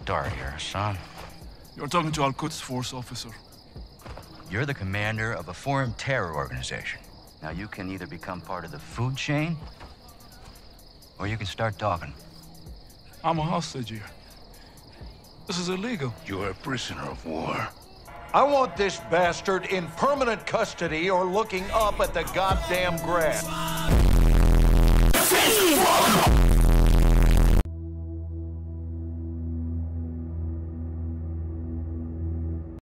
start here, son. You're talking to Al-Quds Force officer. You're the commander of a foreign terror organization. Now you can either become part of the food chain, or you can start talking. I'm a hostage here. This is illegal. You're a prisoner of war. I want this bastard in permanent custody or looking up at the goddamn grass.